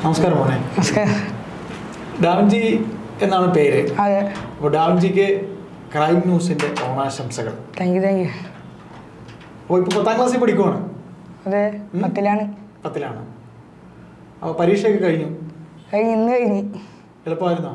നമസ്കാരം മോനെ. ഡാവിഞ്ചി എന്നാണ് പേര്. അപ്പോൾ ഡാവിഞ്ചിക്ക് ക്രൈം ന്യൂസിന്റെ ഓണാശംസകൾ. Thank you. അപ്പോൾ ഇപ്പോൾ 10ാം ക്ലാസ്സിൽ പഠിക്കുവാണ്. അതെ, 10ലാണ്. അപ്പോൾ പരീക്ഷയൊക്കെ കഴിഞ്ഞു? ഇന്ന് കഴിഞ്ഞു. എളുപ്പമായിരുന്നോ?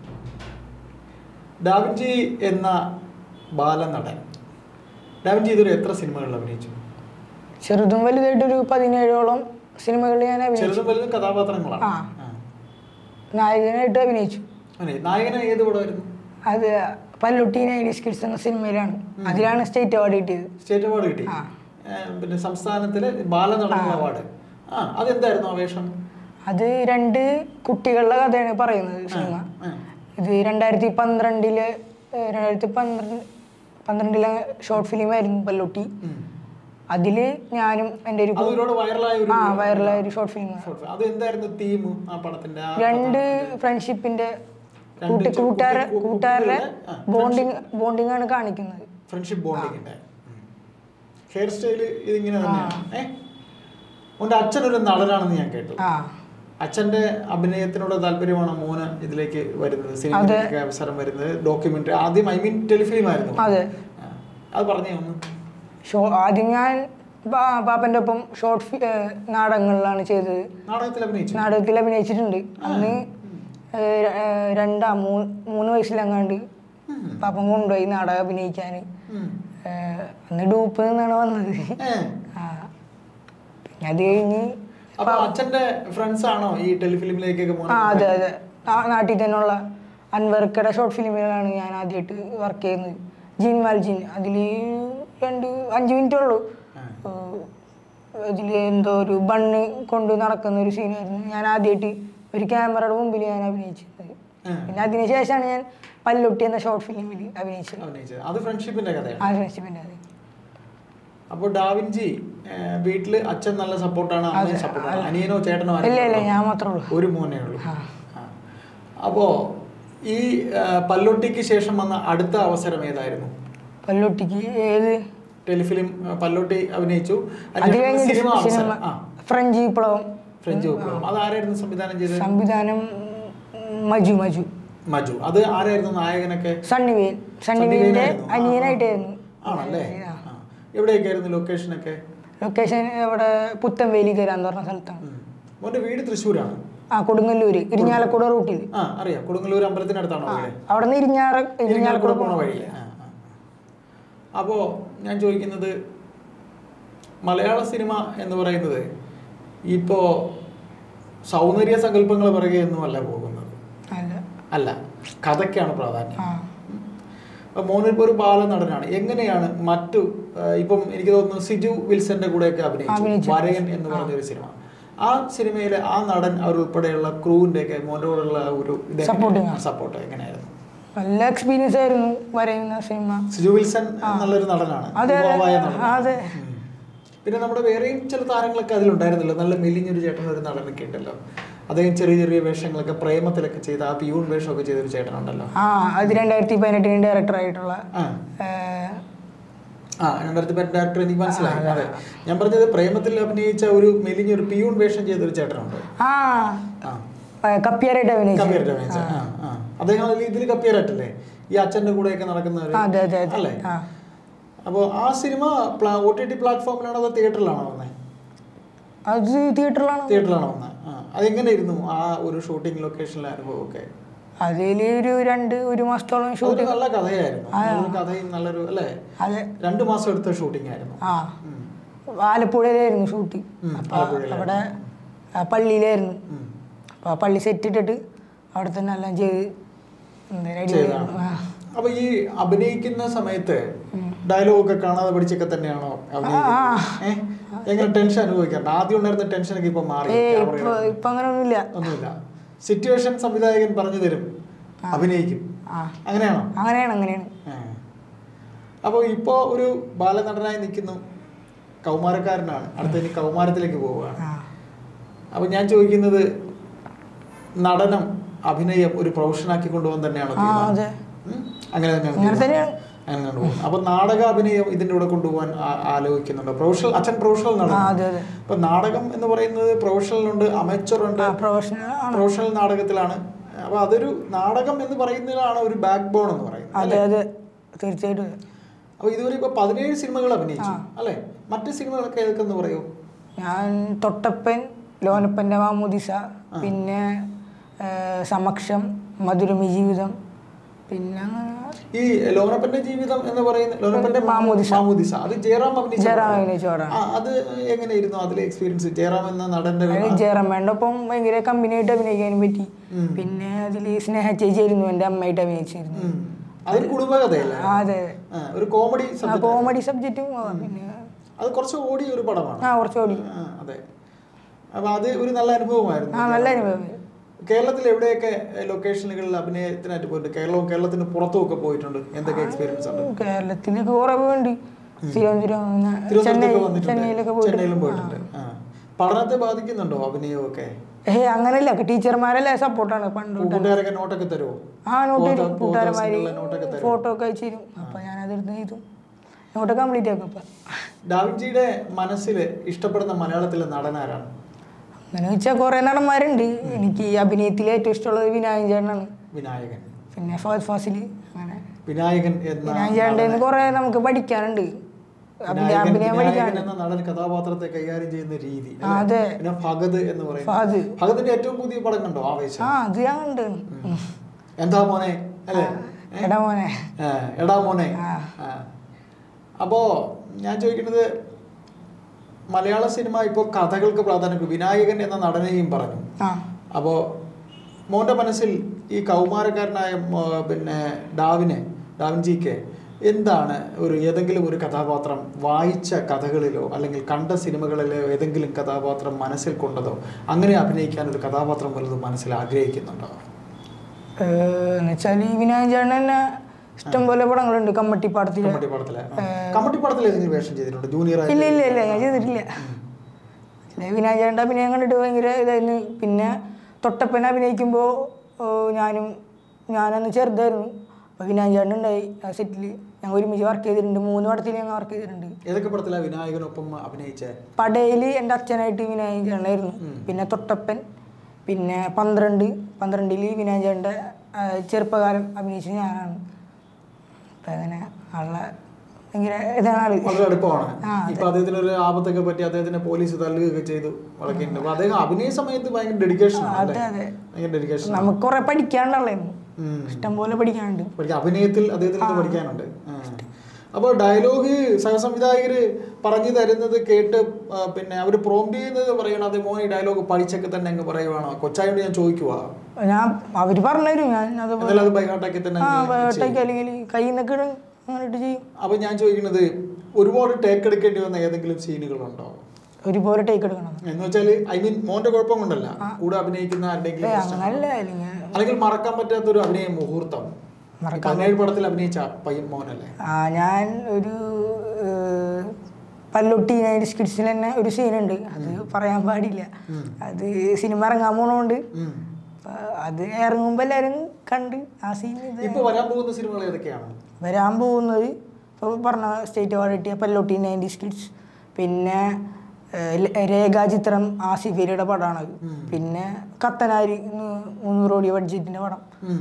ഡാവിഞ്ചി എന്ന ബാലനടൻ, ഡാവിഞ്ചി ഇതൊരു എത്ര സിനിമകളിൽ അഭിനയിച്ചു? ചെറുതും വലുതായിട്ടൊരു 17ഓളം സിനിമകളിൽ ഞാൻ അഭിനയിച്ചു. ചെറുതും വലുതും കഥാപാത്രങ്ങളാണ്. നായകനായിട്ട് അഭിനയിച്ചു. നായകന ഏത് പടമായിരുന്നു? അത് പല്ലുട്ടി നൈഡീസ് കിഡ്സ് എന്ന സിനിമയിലാണ്. അതിലാണ് സ്റ്റേറ്റ് അവാർഡ് കിട്ടിയത്. സ്റ്റേറ്റ് അവാർഡ് കിട്ടി. പിന്നെ സംസ്ഥാനത്തിലെ ബാലനടൻ അവാർഡ്. അതെന്തായിരുന്നു ആ വേഷം? അത് 2 കുട്ടികളുടെ കഥയാണ് പറയുന്നത് സിനിമ. ഇത് 2012 ഷോർട്ട് ഫിലിം ആയിരുന്നു പല്ലുട്ടി. അതില് ഞാനും എൻ്റെ ഒരു വൈറലായ ഒരു ഷോർട്ട് ഫിലിം. 2 ഫ്രണ്ട്ഷിപ്പിന്റെ കൂട്ടുകാരുടെ ബോണ്ടിങ് ആണ് കാണിക്കുന്നത്. ഫ്രണ്ട്ഷിപ്പ് ബോണ്ടിങ്ങിന്റെ ഹെയർ സ്റ്റൈല് ഇതിങ്ങനെ തന്നെയാണ്. അച്ഛനൊരു നടനാണെന്ന് ഞാൻ കേട്ടു. അച്ഛന്റെ അഭിനയത്തിനോട് താല്പര്യമാണ് മോന് ഇതിലേക്ക് വരുന്നത്, സിനിമയിലേക്ക് അവസരം വരുന്നത്. ഡോക്യുമെന്ററി ആദ്യം ടെലിഫിലിം ആയിരുന്നു. അത് പറഞ്ഞേ ഒന്ന്. ആദ്യം ഞാൻ പാപ്പന്റെ ഒപ്പം നാടകങ്ങളിലാണ് ചെയ്തത്. നാടകത്തിൽ അഭിനയിച്ചിട്ടുണ്ട്. അന്ന് 3 വയസ്സിലെങ്ങാണ്ട് പാപ്പൻ കൊണ്ടുപോയി നാടകം അഭിനയിക്കാന്. അന്ന് ഡൂപ്പ് നിന്നാണ് വന്നത്. പിന്നെ അത് കഴിഞ്ഞ് അച്ഛന്റെ ഫ്രണ്ട്സ് ആണോ ഈ ടെലിഫിലിമിലേക്കൊക്കെ? അതെ അതെ, നാട്ടിൽ തന്നെയുള്ള അൻവർക്കയുടെ ഷോർട്ട് ഫിലിമിലാണ് ഞാൻ ആദ്യമായിട്ട് വർക്ക് ചെയ്യുന്നത്. ജീൻ മാൽജീൻ, അതിൽ 5 മിനിറ്റേ ഉള്ളൂ. അതിൽ എന്തോ ഒരു ബണ്ണ് കൊണ്ട് നടക്കുന്ന ഒരു സീനായിരുന്നു. ഞാൻ ആദ്യമായിട്ട് ഒരു ക്യാമറയുടെ മുമ്പിൽ ഞാൻ അഭിനയിച്ചത്. പിന്നെ അതിനുശേഷമാണ് ഞാൻ പല്ലുട്ടി എന്ന ഷോർട്ട് ഫിലിമിൽ അഭിനയിച്ചത്. അത് ഫ്രണ്ട്ഷിപ്പിന്റെ കഥയാണ്. ഫ്രണ്ട്ഷിപ്പിന്റെ കഥ. അപ്പോൾ ഡാവിഞ്ചി വീട്ടില് അച്ഛൻ നല്ല സപ്പോർട്ടാണ്, അമ്മയും സപ്പോർട്ടാണ്. അനിയനോ ചേട്ടനോ? ഇല്ല, ഞാൻ മാത്രമേ ഉള്ളൂ. ഒരു മോനേ ഉള്ളൂ. അപ്പോ ഈ പല്ലുട്ടിക്ക് ശേഷം വന്ന അടുത്ത അവസരം ഏതായിരുന്നു? പല്ലുട്ടിക്ക് ഏത് ടെലിഫിലിം? പല്ലുട്ടി അഭിനയിച്ചു. ഫ്രഞ്ച് വിപ്ലവം. അതാരായിരുന്നു സംവിധാനം ചെയ്തത്? സംവിധാനം മജു. അത് ആരായിരുന്നു നായകനൊക്കെ? സണ്ണിവേലിന്റെ അനിയനായിട്ടായിരുന്നു. ആണല്ലേ? എവിടെയൊക്കെയായിരുന്നു ലൊക്കേഷനൊക്കെ? ലൊക്കേഷൻ ഇവിടെ പുത്തൻവേലിക്കര എന്ന് പറഞ്ഞ സ്ഥലത്താണ്. മോന്റെ വീട് തൃശ്ശൂരാണ്? കൊടുങ്ങല്ലൂര്, ഇരിഞ്ഞാലക്കുട റൂട്ടിൽ. അറിയാം. കൊടുങ്ങല്ലൂർ അമ്പലത്തിനടുത്താണോ? അവിടെ നിന്ന് ഇരിഞ്ഞാലക്കുട പോണ വഴി. അപ്പോ ഞാൻ ചോദിക്കുന്നത്, മലയാള സിനിമ എന്ന് പറയുന്നത് ഇപ്പോ സൗന്ദര്യ സങ്കല്പങ്ങൾ പിറകെ ഒന്നും അല്ല പോകുന്നത്. അല്ല, കഥയ്ക്കാണ് പ്രാധാന്യം. മോനിപ്പോ ഒരു ബാലനടനാണ്. എങ്ങനെയാണ് മറ്റു ഇപ്പം എനിക്ക് തോന്നുന്നു സിജു വിൽസന്റെ കൂടെയൊക്കെ അഭിനയിച്ചു വരയൻ എന്ന് പറഞ്ഞൊരു സിനിമ. ആ സിനിമയിലെ ആ നടൻ അവരുൾപ്പെടെയുള്ള ക്രൂവിന്റെ ഒക്കെ മോന്റെ കൂടെയുള്ള ഒരു സപ്പോർട്ട് എങ്ങനെയായിരുന്നു? നല്ല എക്സ്പീരിയൻസ് ആയിരുന്നു വരയുന്ന സിനിമ. സിജു വിൽസൺ നല്ലൊരു നടനാണ്. പിന്നെ നമ്മുടെ വേറെയും ചില താരങ്ങളൊക്കെ അതിലുണ്ടായിരുന്നല്ലോ. നല്ല മെലിഞ്ഞൊരു ചേട്ടൻ, ഒരു നടനൊക്കെ ഉണ്ടല്ലോ. അദ്ദേഹം ചെറിയ ചെറിയ വേഷങ്ങളൊക്കെ പ്രേമത്തിലൊക്കെ ചെയ്ത ആ പിയൂൺ വേഷമൊക്കെ ചെയ്തൊരു ചേട്ടനുണ്ടല്ലോ. അത് 2018 ഡയറക്ടർ ആയിട്ടുള്ള 2018 ഡയറക്ടർ എനിക്ക് മനസ്സിലായി. അതെ, ഞാൻ പറഞ്ഞത് പ്രേമത്തിൽ അഭിനയിച്ച ഒരു മെലിഞ്ഞൊരു പിയൂൺ വേഷം ചെയ്തൊരു ചേട്ടനുണ്ട്. കപ്പിയാരായിട്ട് അഭിനയിച്ച. അദ്ദേഹം ഇതിൽ കപ്പിയാരായിട്ടല്ലേ ഈ അച്ഛന്റെ കൂടെയൊക്കെ നടക്കുന്നവര് അല്ലേ? അപ്പോ ആ സിനിമ OTT പ്ലാറ്റ്ഫോമിലാണോ അതോ തിയേറ്ററിലാണോ വന്നത്? അത് തിയേറ്ററിലാണ് വന്നത്. അതെങ്ങനെയായിരുന്നു ആ ഒരു ഷൂട്ടിംഗ് ലൊക്കേഷനിലെ അനുഭവമൊക്കെ? അതില് ഒരു മാസത്തോളം ഷൂട്ടിംഗ്. നല്ല കഥയായിരുന്നു. കഥയും നല്ലൊരു അല്ലേ? 2 മാസം എടുത്ത ഷൂട്ടിംഗ് ആയിരുന്നു. ആലപ്പുഴയിലായിരുന്നു ഷൂട്ടിംഗ്. അവിടെ പള്ളിയിലായിരുന്നു. അപ്പൊ ആ പള്ളി സെറ്റ് ഇട്ടിട്ട് അവിടെ തന്നെ എല്ലാം ചെയ്ത്. അപ്പൊ ഈ അഭിനയിക്കുന്ന സമയത്ത് ഡയലോഗൊക്കെ കാണാതെ പഠിച്ചൊക്കെ തന്നെയാണോ എങ്ങനെ ടെൻഷൻ അനുഭവിക്കാറുണ്ട്? ആദ്യം ഉണ്ടായിരുന്ന ടെൻഷനൊക്കെ ഇപ്പൊ മാറി? ഇപ്പൊ അങ്ങനെ ഒന്നുമില്ല. സിറ്റുവേഷൻ സംവിധായകൻ പറഞ്ഞു തരും, അഭിനയിക്കും. അങ്ങനെയാണോ? അങ്ങനെയാണ്. അപ്പോൾ ഇപ്പോ ഒരു ബാലനടനായി നിൽക്കുന്നു, കൗമാരക്കാരനാണ്. അടുത്ത കൗമാരത്തിലേക്ക് പോവുകയാണ്. അപ്പൊ ഞാൻ ചോദിക്കുന്നത്, നടനം, അഭിനയം ഒരു പ്രൊഫഷനാക്കി കൊണ്ടുപോകാൻ തന്നെയാണോ? അങ്ങനെ തന്നെയാണ്. അങ്ങനെ കൊണ്ടുപോകും. അപ്പൊ നാടക അഭിനയം ഇതിന്റെ കൂടെ കൊണ്ടുപോകാൻ ആലോചിക്കുന്നുണ്ടോ? അച്ഛൻ പ്രൊഫഷണൽ നടൻ. അപ്പൊ നാടകം എന്ന് പറയുന്നത് പ്രൊഫഷണലുണ്ട്, അമേച്ചർ ഉണ്ട്. പ്രൊഫഷണൽ നാടകത്തിലാണ്. അപ്പൊ അതൊരു നാടകം എന്ന് പറയുന്നതിലാണ് ഒരു ബാക്ക് ബോൺ എന്ന് പറയുന്നത്. തീർച്ചയായിട്ടും. അപ്പൊ ഇതുവരെ ഇപ്പൊ 17 സിനിമകൾ അഭിനയിച്ചു അല്ലെ? മറ്റു സിനിമകളൊക്കെ ഏതൊക്കെന്ന് പറയൂ? ഞാൻ തൊട്ടപ്പൻ, ലോനപ്പന്റെ മാമോദിസ, പിന്നെ സമക്ഷം, മധുരമി ജീവിതം, പിന്നെ ഈ ലോനപ്പന്റെ ജീവിതം എന്ന് പറയുന്ന ലോനപ്പന്റെ മാമോദിസ അത് ജയറാം അഭിനയിച്ചു. അത് എങ്ങനെയായിരുന്നു അതിലെ എക്സ്പീരിയൻസ്? ജയറാം എന്ന നടന്റെ ജയറാമേന്റെ ഒപ്പം ഭയങ്കര കമ്പനിയായിട്ട് അഭിനയിക്കാനും പറ്റി. പിന്നെ അതില് സ്നേഹ ചേച്ചിയായിരുന്നു എന്റെ അമ്മയായിട്ട് അഭിനയിച്ചിരുന്നു. അതൊരു കുടുംബകഥയല്ലേ? അതെ, ഒരു കോമഡി സബ്ജക്റ്റും. പിന്നെ അത് കുറച്ച് ഓടിയ ഒരു പടമാണ്. കുറച്ച് ഓടി. അതെ. അപ്പൊ അത് ഒരു നല്ല അനുഭവമായിരുന്നു. നല്ല അനുഭവം. കേരളത്തിൽ എവിടെയൊക്കെ ലൊക്കേഷനുകളിൽ അഭിനയത്തിനായിട്ട് പോയിട്ടുണ്ട്? കേരളത്തിന് പുറത്തും ഒക്കെ പോയിട്ടുണ്ട്. എന്തൊക്കെ എക്സ്പീരിയൻസ് ഉണ്ട്? കേരളത്തിലൊക്കെ കുറെ പോയിട്ടുണ്ട്. ചെന്നൈയിലും പോയിട്ടുണ്ട്. പഠനത്തെ ബാധിക്കുന്നുണ്ടോ അഭിനയമൊക്കെ? അങ്ങനെയല്ല, ടീച്ചർമാരല്ലേ സപ്പോർട്ടാണ്. പണ്ട് കൂട്ടുകാരൊക്കെ നോട്ടൊക്കെ തരുമോ? കൂട്ടുകാരന്മാര് ഫോട്ടോ ഒക്കെ അയച്ചു തരും. അപ്പൊ ഞാനതെടുത്ത് ചെയ്തു, നോട്ട് കംപ്ലീറ്റ് ആക്കും. ഡാവിഞ്ചിയുടെ മനസ്സിൽ ഇഷ്ടപ്പെടുന്ന മലയാളത്തിലെ നടനാരാണ്? അങ്ങനെ വെച്ചാൽ കുറെ നടന്മാരുണ്ട്. എനിക്ക് ഈ അഭിനയത്തിൽ ഏറ്റവും ഇഷ്ടമുള്ളത് വിനായകൻ ചേട്ടനാണ്. വിനായകൻ. പിന്നെ ഫഹദ് ഫാസിൽ. അങ്ങനെ വിനായകൻ ചേട്ടൻ കുറെ നമുക്ക് പഠിക്കാനുണ്ട്. നടൻ കഥാപാത്രത്തെ കൈകാര്യം ചെയ്യുന്ന രീതി. പിന്നെ ഫഹദ് എന്ന് പറയുന്നത്. ഫഹദിന്റെ ഏറ്റവും പുതിയ പടം കണ്ടോ? ആവേശം. അത് ഞാൻ കണ്ടു. എന്താ മോനെ അല്ലേ? എടാ മോനെ. അപ്പോ ഞാൻ ചോദിക്കുന്നത്, മലയാള സിനിമ ഇപ്പോൾ കഥകൾക്ക് പ്രാധാന്യം. വിനായകൻ എന്ന നടനെയും പറഞ്ഞു. അപ്പോ മോന്റെ മനസ്സിൽ ഈ കൗമാരക്കാരനായ പിന്നെ ഡാവിഞ്ചിക്ക് എന്താണ് ഏതെങ്കിലും ഒരു കഥാപാത്രം വായിച്ച കഥകളിലോ അല്ലെങ്കിൽ കണ്ട സിനിമകളിലോ ഏതെങ്കിലും കഥാപാത്രം മനസ്സിൽ കൊണ്ടതോ അങ്ങനെ അഭിനയിക്കാൻ ഒരു കഥാപാത്രം വലുതും മനസ്സിൽ ആഗ്രഹിക്കുന്നുണ്ടോ? എന്നുവെച്ചാൽ വിനായകൻ ചേട്ടൻ തന്നെ ഇഷ്ടംപോലെ പടങ്ങളുണ്ട്. കമ്മട്ടിപ്പാടത്തില് വേഷം ചെയ്തിട്ടുണ്ട്. ജൂനിയർ? ഇല്ല, ഞാൻ ചെയ്തിട്ടില്ല. വിനായകൻ ചേട്ടൻ്റെ അഭിനയം കണ്ടിട്ട് ഭയങ്കര ഇതായിരുന്നു. പിന്നെ തൊട്ടപ്പൻ അഭിനയിക്കുമ്പോൾ ഞാനന്ന് ചെറുതായിരുന്നു. അപ്പോൾ വിനായകൻ ചേട്ടൻ ഉണ്ടായി ആ സെറ്റിൽ. ഞങ്ങൾ ഒരുമിച്ച് വർക്ക് ചെയ്തിട്ടുണ്ട്. 3 പടത്തിൽ ഞങ്ങൾ വർക്ക് ചെയ്തിട്ടുണ്ട്. ഏതൊക്കെ പടത്തിലാണ് വിനായകനൊപ്പം അഭിനയിച്ചത്? പടയിൽ എൻ്റെ അച്ഛനായിട്ട് വിനായകൻ ചേട്ടനായിരുന്നു. പിന്നെ തൊട്ടപ്പൻ, പിന്നെ 12 വിനായകൻ ചേട്ടൻ്റെ ചെറുപ്പകാലം അഭിനയിച്ചത് ഞാനാണ്. അപ്പം അങ്ങനെ ആളെ ഭയങ്കര ഇതാണ്, വളരെ അടുപ്പമാണ്. ഇപ്പൊ അദ്ദേഹത്തിന് ഒരു ആപത്തൊക്കെ പറ്റി അദ്ദേഹത്തിനെ പോലീസ് തല്ലുകയൊക്കെ ചെയ്തു വളർത്തിയിട്ടുണ്ട്. അപ്പൊ അദ്ദേഹം അഭിനയ സമയത്ത് ഭയങ്കര ഡെഡിക്കേഷൻ. നമുക്ക് കുറെ പഠിക്കാനുണ്ടായിരുന്നു, ഇഷ്ടംപോലെ പഠിക്കാനുണ്ട്. അഭിനയത്തിൽ അദ്ദേഹത്തിന് പഠിക്കാനുണ്ട്. അപ്പോൾ ഡയലോഗ് സഹസംവിധായകര് പറഞ്ഞു തരുന്നത് കേട്ട് പിന്നെ അവര് പ്രോംപ്റ്റ് ചെയ്യുന്നത് പറയണം, അത് മോനെ ഡയലോഗ് പഠിച്ചൊക്കെ തന്നെ അങ്ങ് പറയുവാണോ? കൊച്ചായോണ്ട് ഞാൻ ചോദിക്കുവാ. അവര് പറഞ്ഞുതരും, ഞാൻ അത് ബൈഹാർട്ടാക്കി തന്നെ അല്ലെങ്കിൽ കയ്യിൽ നിന്നൊക്കെ അങ്ങനെയിട്ട് ചെയ്യും. അപ്പൊ ഞാൻ ചോദിക്കുന്നത്, ഒരുപാട് ടേക്ക് എടുക്കേണ്ടി വന്ന ഏതെങ്കിലും സീനുകളുണ്ടോ? ഒരുപോലെ ടേക്ക് എടുക്കണം എന്ന് വെച്ചാല് മോന്റെ കുഴപ്പം കൊണ്ടല്ല, കൂടെ അഭിനയിക്കുന്ന ആരുടെയെങ്കിലും അല്ലെങ്കിൽ മറക്കാൻ പറ്റാത്തൊരു അഭിനയ മുഹൂർത്തം? 17 പടത്തിൽ അഭിനയിച്ച മോനല്ലേ? ഞാൻ ഒരു പല്ലൊട്ടി സ്കിറ്റ്സിൽ തന്നെ ഒരു സീനുണ്ട്, അത് പറയാൻ പാടില്ല. അത് സിനിമ ഇറങ്ങാൻ പോണോണ്ട് അത് ഇറങ്ങുമ്പോ എല്ലാരും കണ്ട് ആ സീൻ. ഇപ്പൊ വരാൻ പോകുന്ന സിനിമകൾ ഏതൊക്കെയാണ്? വരാൻ പോകുന്നത് ഇപ്പോൾ പറഞ്ഞ സ്റ്റേറ്റ് അവാർഡ് കിട്ടിയ പല്ലൊട്ടി 90 സ്കിറ്റ്സ്, പിന്നെ രേഖാചിത്രം ആസിഫലിയുടെ പടമാണ്, പിന്നെ കത്തനാരി 300 കോടി ബഡ്ജറ്റിന്റെ പടം.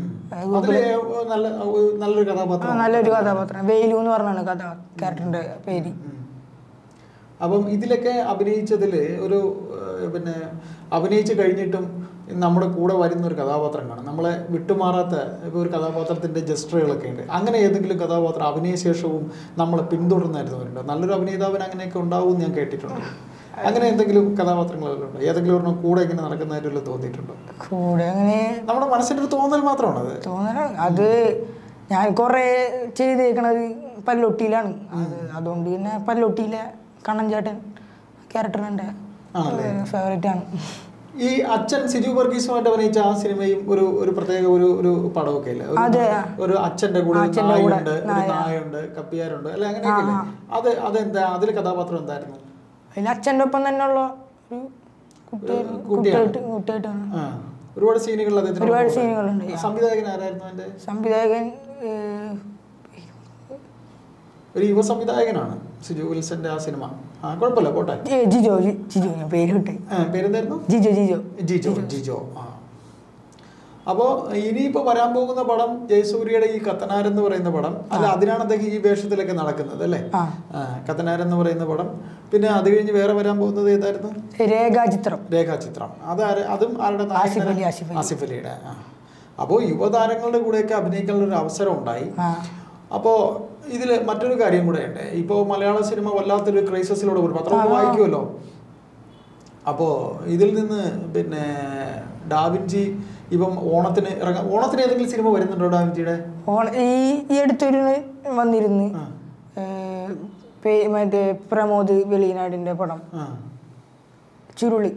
നല്ലൊരു കഥാപാത്രം, വേലു എന്ന് പറഞ്ഞാണ് ക്യാരക്ടറിന്റെ പേര്. അപ്പം ഇതിലൊക്കെ അഭിനയിച്ചതില് ഒരു പിന്നെ അഭിനയിച്ചു കഴിഞ്ഞിട്ടും നമ്മുടെ കൂടെ വരുന്ന ഒരു കഥാപാത്രം കാണും, നമ്മളെ വിട്ടുമാറാത്ത ഇപ്പോൾ ഒരു കഥാപാത്രത്തിന്റെ ജസ്റ്ററുകളൊക്കെ ഉണ്ട്. അങ്ങനെ ഏതെങ്കിലും കഥാപാത്രം അഭിനയശേഷവും നമ്മളെ പിന്തുടർന്നായിരുന്നവരുണ്ടോ? നല്ലൊരു അഭിനേതാവിന് അങ്ങനെയൊക്കെ ഉണ്ടാവും ഞാൻ കേട്ടിട്ടുണ്ട്. അങ്ങനെ എന്തെങ്കിലും കഥാപാത്രങ്ങളുണ്ടോ? ഏതെങ്കിലും ഒരെണ്ണം കൂടെ ഇങ്ങനെ നടക്കുന്നതായിട്ടുള്ള തോന്നിയിട്ടുണ്ടോ? കൂടെ അങ്ങനെ നമ്മുടെ മനസ്സിന്റെ ഒരു തോന്നൽ മാത്രമാണ് അത്. അത് ഞാൻ കുറെ ചെയ്തേക്കണത് പല്ലൊട്ടിയിലാണ്. അതുകൊണ്ട് പിന്നെ പല്ലൊട്ടിയിലെ കണ്ണൻ ചേട്ടൻ ക്യാരക്ടറിന്റെ ഫേവറേറ്റ് ആണ്. ഈ അച്ഛൻ സിജു വർഗീസുമായിട്ട് അഭിനയിച്ച ആ സിനിമയും ഒരു പ്രത്യേക ഒരു പടമൊക്കെ ഇല്ല? ഒരു അച്ഛന്റെ കൂടെ നായുണ്ട്, കപ്പിയാരുണ്ട് അല്ലെ, അങ്ങനെയൊക്കെ. അതെന്താ അതിലെ കഥാപാത്രം എന്തായിരുന്നു? അച്ഛൻ്റെ ഒപ്പം തന്നെയുള്ള കുട്ടിയായിട്ടാണ്. ഒരുപാട് സീനുകൾ ഒരുപാട് സീനുകളുണ്ട്. സംവിധായകൻ ആരായിരുന്നു? അതിന്റെ സംവിധായകൻ ഒരു യുവ സംവിധായകനാണ് സിജു വിൽസന്റെ ആ സിനിമ. കുഴപ്പമില്ല, പോട്ടെ. ജിജോ ഞാൻ പേര് വിട്ടേ. പേരെന്തായിരുന്നു? ജിജോ. അപ്പോൾ ഇനിയിപ്പോൾ വരാൻ പോകുന്ന പടം ജയസൂര്യയുടെ ഈ കത്തനാരെന്ന് പറയുന്ന പടം. അല്ല, അതിനാണ് അദ്ദേഹം ഈ വേഷത്തിലൊക്കെ നടക്കുന്നത് അല്ലേ? കത്തനാരെന്ന് പറയുന്ന പടം. പിന്നെ അത് കഴിഞ്ഞ് വേറെ വരാൻ പോകുന്നത് ഏതായിരുന്നു? രേഖാചിത്രം. അതും ആരുടെ? ആസിഫ് അലിയുടെ. അപ്പോൾ യുവതാരങ്ങളുടെ കൂടെയൊക്കെ അഭിനയിക്കാനുള്ള ഒരു അവസരം ഉണ്ടായി. അപ്പോൾ ഇതിൽ മറ്റൊരു കാര്യം കൂടെ ഉണ്ട്. ഇപ്പോൾ മലയാള സിനിമ വല്ലാത്തൊരു ക്രൈസിസിലൂടെ ഒരു പത്രമൊക്കെ വായിക്കുമല്ലോ. അപ്പോൾ ഇതിൽ നിന്ന് പിന്നെ ഡാവിഞ്ചി ഇപ്പം ഓണത്തിന് ഏതെങ്കിലും സിനിമ വരുന്നുണ്ടോ ഡാവിഞ്ചിയുടെ? ഈ അടുത്തൊരു വന്നിരുന്നു, മറ്റേ പ്രമോദ് വെളിനാടിന്റെ പടം ചുരുള്.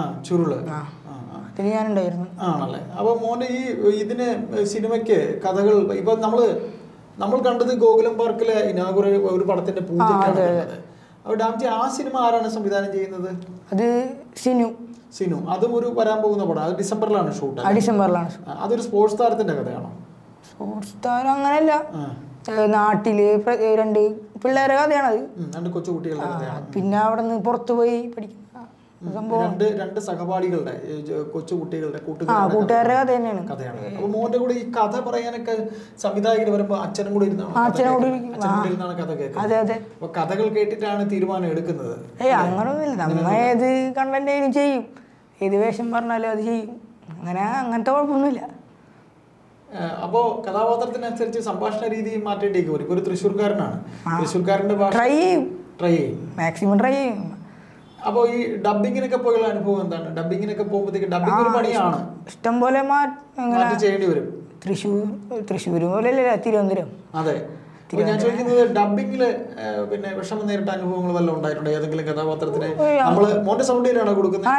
അതിൽ ഞാനുണ്ടായിരുന്നു. ആണല്ലേ? അപ്പൊ മോനെ ഈ ഇതിന് സിനിമയ്ക്ക് കഥകൾ ഇപ്പൊ നമ്മൾ കണ്ടത് ഗോകുലം പാർക്കിലെ ഇനാഗുറൽ ഒരു പടത്തിന്റെ പൂജയ്ക്കാണ്. അപ്പൊ ഡാംജി ആ സിനിമ ആരാണ് സംവിധാനം ചെയ്യുന്നത്? അത് സിനു. അതും ഒരു വരാൻ പോകുന്ന പടം. അത് ഡിസംബറിലാണ് ഷൂട്ട്. അതൊരു സ്പോർട്സ് താരത്തിന്റെ കഥയാണോ? സ്പോർട്സ് താരം അങ്ങനെയല്ല, നാട്ടില് 2 പിള്ളേരെ കഥയാണ് അത്. 2 കൊച്ചു കുട്ടികളുടെ കഥയാണ്. പിന്നെ അവിടെ നിന്ന് പുറത്തു പോയി പഠിക്കുന്ന രണ്ട് സഹപാഠികളുടെ കൊച്ചു കുട്ടികളുടെ കൂട്ടുകാരുടെ കഥ തന്നെയാണ്. അപ്പൊ മോന്റെ കൂടെ ഈ കഥ പറയാനൊക്കെ സംവിധായകർ വരുമ്പോ അച്ഛനും കൂടെ ഇരുന്നാണ് കഥ കേൾക്കുന്നത്. അപ്പൊ കഥകൾ കേട്ടിട്ടാണ് തീരുമാനം എടുക്കുന്നത്. അങ്ങനൊന്നുമില്ല, നമ്മ ഏത് കണ്ടന്റും ചെയ്യും, ഏത് വേഷം പറഞ്ഞാലും അത് ചെയ്യും. അങ്ങനത്തെ കുഴപ്പമൊന്നുമില്ല. അപ്പോ കഥാപാത്രത്തിനനുസരിച്ച് സംഭാഷണ രീതി മാറ്റേണ്ടിയിരിക്കും. ഇപ്പൊ ഒരു തൃശ്ശൂർക്കാരനാണ്, തൃശ്ശൂർക്കാരന്റെ ഭാഷ ട്രൈ ചെയ്യും. അപ്പോൾ ഈ ഡബിങ്ങിനൊക്കെ പോയുള്ള അനുഭവം എന്താണ്? ഡബിങ്ങിനൊക്കെ പോകുമ്പോഴത്തേക്ക് ഡബിങ് ഒരു പണിയാണ്, ഇഷ്ടം പോലെ മാറ്റി ചെയ്യേണ്ടി വരും. തൃശ്ശൂർ പോലെയല്ലേ തിരുവനന്തപുരം. അതെ. ഞാൻ ചോദിക്കുന്നത് ഡബിങ്ങില് പിന്നെ വിഷമം നേരിട്ട അനുഭവങ്ങൾ വല്ലതും ഉണ്ടായിട്ടുണ്ടോ? ഏതെങ്കിലും കഥാപാത്രത്തിന് നമ്മള് മോന്റെ സൗണ്ട് തന്നെയാണോ കൊടുക്കുന്നത്?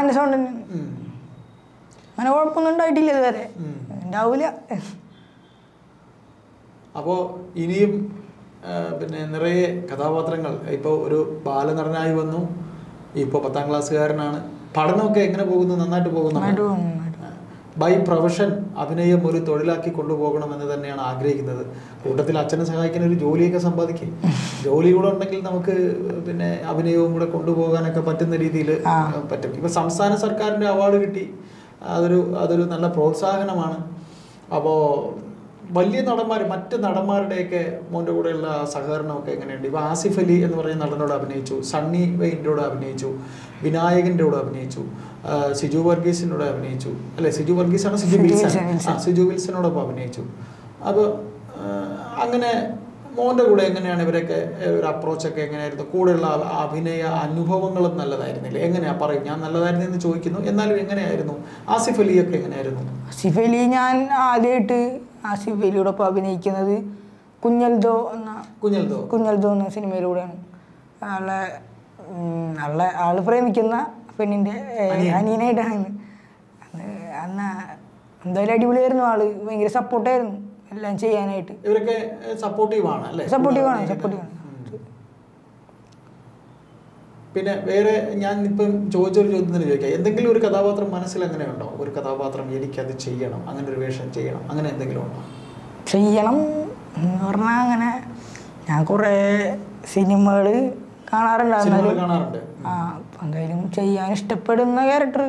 അങ്ങനെ കുഴപ്പമൊന്നും ഉണ്ടായിട്ടില്ല ഇതുവരെ, ഉണ്ടാവൂല. അപ്പോ ഇനിയും പിന്നെ നിറയെ കഥാപാത്രങ്ങൾ. ഇപ്പോൾ ഒരു ബാലനടനായി വന്നു, ഇപ്പോൾ 10ാം ക്ലാസ്സുകാരനാണ്. പഠനമൊക്കെ എങ്ങനെ പോകുന്നു? നന്നായിട്ട് പോകുന്നുണ്ട്. ബൈ പ്രൊഫഷൻ അഭിനയം ഒരു തൊഴിലാക്കി കൊണ്ടുപോകണമെന്ന് തന്നെയാണ് ആഗ്രഹിക്കുന്നത്. കൂട്ടത്തിൽ അച്ഛനെ സഹായിക്കുന്ന ഒരു ജോലിയൊക്കെ സമ്പാദിക്കും. ജോലി കൂടെ ഉണ്ടെങ്കിൽ നമുക്ക് പിന്നെ അഭിനയവും കൂടെ കൊണ്ടുപോകാനൊക്കെ പറ്റുന്ന രീതിയിൽ പറ്റും. ഇപ്പൊ സംസ്ഥാന സർക്കാരിന്റെ അവാർഡ് കിട്ടി, അതൊരു നല്ല പ്രോത്സാഹനമാണ്. അപ്പോൾ വലിയ നടന്മാർ, മറ്റ് നടന്മാരുടെയൊക്കെ മോൻ്റെ കൂടെയുള്ള സഹകരണമൊക്കെ എങ്ങനെയുണ്ട്? ഇപ്പോൾ ആസിഫ് അലി എന്ന് പറയുന്ന നടനോട് അഭിനയിച്ചു, സണ്ണി വെയിൻ്റെയോട് അഭിനയിച്ചു, വിനായകൻ്റെ കൂടെ അഭിനയിച്ചു, സിജു വർഗീസിനോട് അഭിനയിച്ചു. അല്ലെ, സിജു വർഗീസാണ് സിജു വിൽസനോടൊപ്പം അഭിനയിച്ചു. അപ്പോൾ അങ്ങനെ മോൻ്റെ കൂടെ എങ്ങനെയാണ് ഇവരൊക്കെ ഒരു അപ്രോച്ചൊക്കെ എങ്ങനെയായിരുന്നു? കൂടെയുള്ള അഭിനയ അനുഭവങ്ങളും നല്ലതായിരുന്നില്ലേ? എങ്ങനെയാ പറയും? ഞാൻ നല്ലതായിരുന്നു എന്ന് ചോദിക്കുന്നു, എന്നാലും എങ്ങനെയായിരുന്നു? ആസിഫ് അലിയൊക്കെ എങ്ങനെയായിരുന്നു? ആസിഫ് അലി ഞാൻ ആദ്യമായിട്ട് ആസിഫ് അലിയോടൊപ്പം അഭിനയിക്കുന്നത് കുഞ്ഞൽദോ എന്ന സിനിമയിലൂടെയാണ്. ആള് പ്രേമിക്കുന്ന പെണ്ണിൻ്റെ അനിയനായിട്ടാണ്. അന്ന് എന്തായാലും അടിപൊളിയായിരുന്നു. ആള് ഭയങ്കര സപ്പോർട്ടായിരുന്നു എല്ലാം ചെയ്യാനായിട്ട്. ഇവരൊക്കെ സപ്പോർട്ടീവാണ് അല്ലേ? സപ്പോർട്ടീവാണ്. പിന്നെ വേറെ ഞാൻ ഇപ്പം ചോദിച്ചൊരു ചോദ്യത്തിന് ചോദിക്കാം, എന്തെങ്കിലും ഒരു കഥാപാത്രം മനസ്സിൽ അങ്ങനെ ഉണ്ടോ? ഒരു കഥാപാത്രം എനിക്കത് ചെയ്യണം, അങ്ങനെ ഒരു വേഷം ചെയ്യണം, അങ്ങനെ എന്തെങ്കിലും ഉണ്ടോ? ചെയ്യണം എന്ന് പറഞ്ഞാൽ അങ്ങനെ ഞാൻ കുറേ സിനിമകൾ കാണാറുണ്ട്. എന്തായാലും ചെയ്യാൻ ഇഷ്ടപ്പെടുന്ന ക്യാരക്ടർ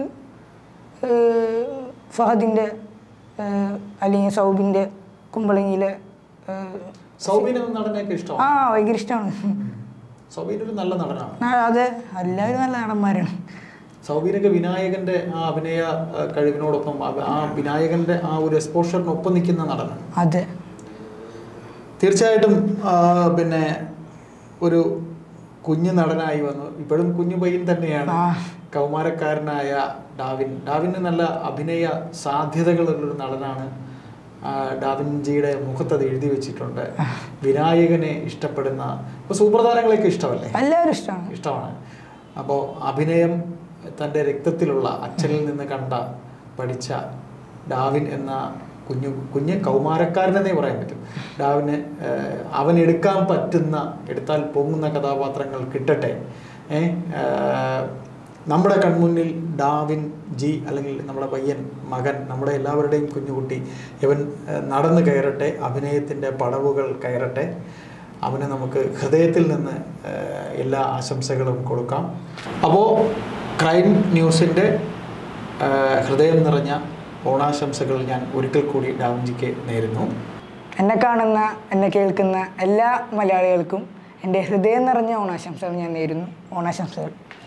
ഫഹദിൻ്റെ അല്ലെങ്കിൽ സൗബിൻ്റെ കുമ്പളങ്ങിയിലെ നടനെയൊക്കെ ഇഷ്ടമാണ്. ഭയങ്കര ഇഷ്ടമാണ്. സൗബീൻ ഒരു നല്ല നടനാണ്. അതെ, എല്ലാവരും നല്ല നടന്മാരാണ്. സൗബീനൊക്കെ വിനായകന്റെ ആ അഭിനയ കഴിവിനോടൊപ്പം ആ വിനായകന്റെ ആ ഒരു എക്സ്പോഷറിനൊപ്പം നിൽക്കുന്ന നടനാണ്. അതെ, തീർച്ചയായിട്ടും. പിന്നെ ഒരു കുഞ്ഞു നടനായി വന്നു, ഇപ്പോഴും കുഞ്ഞു പയ്യൻ തന്നെയാണ്, കൗമാരക്കാരനായ ഡാവിന് നല്ല അഭിനയ സാധ്യതകളുള്ളൊരു നടനാണ്. ഡാവിഞ്ചിയുടെ മുഖത്തത് എഴുതി വെച്ചിട്ടുണ്ട്. വിനായകനെ ഇഷ്ടപ്പെടുന്ന ഇപ്പോൾ സൂപ്പർ താരങ്ങളെയൊക്കെ ഇഷ്ടമല്ലേ? എല്ലാവരും ഇഷ്ടമാണ്. അപ്പോൾ അഭിനയം തൻ്റെ രക്തത്തിലുള്ള, അച്ഛനിൽ നിന്ന് പഠിച്ച ഡാവിൻ എന്ന കുഞ്ഞ് കൗമാരക്കാരനെന്നേ പറയാൻ പറ്റും. ഡാവിന് എടുത്താൽ പൊങ്ങുന്ന കഥാപാത്രങ്ങൾ കിട്ടട്ടെ. നമ്മുടെ കൺമുന്നിൽ ഡാവിൻ ജി, അല്ലെങ്കിൽ നമ്മുടെ പയ്യൻ, മകൻ, നമ്മുടെ എല്ലാവരുടെയും കുഞ്ഞുകുട്ടി, ഇവൻ നടന്നു കയറട്ടെ, അഭിനയത്തിൻ്റെ പടവുകൾ കയറട്ടെ. അവന് നമുക്ക് ഹൃദയത്തിൽ നിന്ന് എല്ലാ ആശംസകളും കൊടുക്കാം. അപ്പോൾ ക്രൈം ന്യൂസിൻ്റെ ഹൃദയം നിറഞ്ഞ ഓണാശംസകൾ ഞാൻ ഒരിക്കൽ കൂടി ഡാവിഞ്ചിക്ക് നേരുന്നു. എന്നെ കാണുന്ന എന്നെ കേൾക്കുന്ന എല്ലാ മലയാളികൾക്കും എൻ്റെ ഹൃദയം നിറഞ്ഞ ഓണാശംസകൾ ഞാൻ നേരുന്നു. ഓണാശംസകൾ.